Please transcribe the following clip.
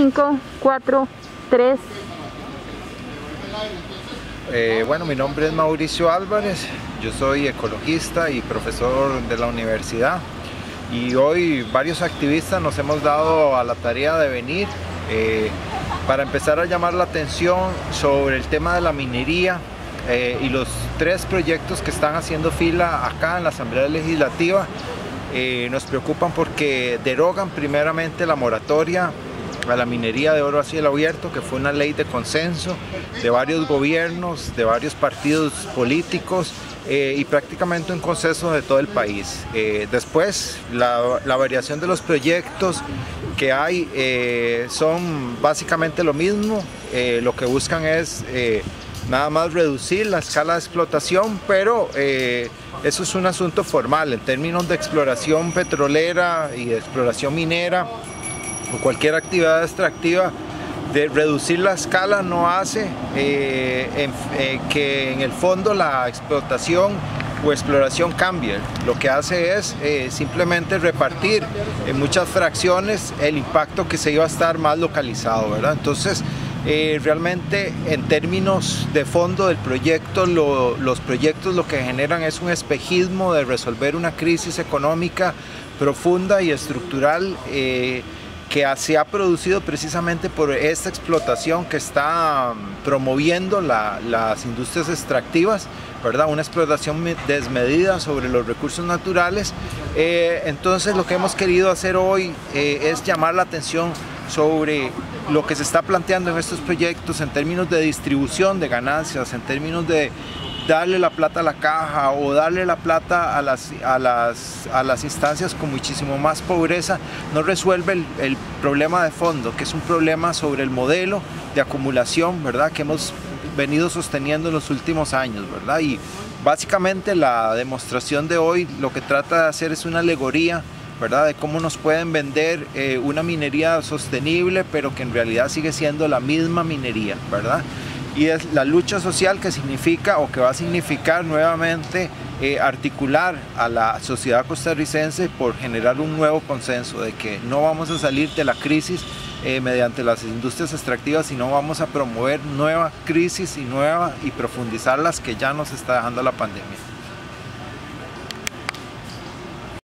5, 4, 3. Bueno, mi nombre es Mauricio Álvarez, yo soy ecologista y profesor de la universidad, y hoy varios activistas nos hemos dado a la tarea de venir para empezar a llamar la atención sobre el tema de la minería y los 3 proyectos que están haciendo fila acá en la Asamblea Legislativa. Nos preocupan porque derogan primeramente la moratoria a la minería de oro a cielo abierto, que fue una ley de consenso de varios gobiernos, de varios partidos políticos y prácticamente un consenso de todo el país. Después, la variación de los proyectos que hay son básicamente lo mismo. Lo que buscan es nada más reducir la escala de explotación, pero eso es un asunto formal. En términos de exploración petrolera y de exploración minera o cualquier actividad extractiva, de reducir la escala no hace que en el fondo la explotación o exploración cambie. Lo que hace es simplemente repartir en muchas fracciones el impacto que se iba a estar más localizado, ¿verdad? Entonces, realmente en términos de fondo del proyecto, los proyectos lo que generan es un espejismo de resolver una crisis económica profunda y estructural que se ha producido precisamente por esta explotación que está promoviendo las industrias extractivas, ¿verdad? Una explotación desmedida sobre los recursos naturales. Entonces lo que hemos querido hacer hoy es llamar la atención sobre lo que se está planteando en estos proyectos en términos de distribución de ganancias, en términos de darle la plata a la caja o darle la plata a las instancias con muchísimo más pobreza. No resuelve el problema de fondo, que es un problema sobre el modelo de acumulación, ¿verdad?, que hemos venido sosteniendo en los últimos años, ¿verdad? Y básicamente la demostración de hoy lo que trata de hacer es una alegoría, ¿verdad?, de cómo nos pueden vender una minería sostenible, pero que en realidad sigue siendo la misma minería, ¿verdad? Y es la lucha social que significa o que va a significar nuevamente articular a la sociedad costarricense por generar un nuevo consenso de que no vamos a salir de la crisis mediante las industrias extractivas, sino vamos a promover nueva crisis y profundizar las que ya nos está dejando la pandemia.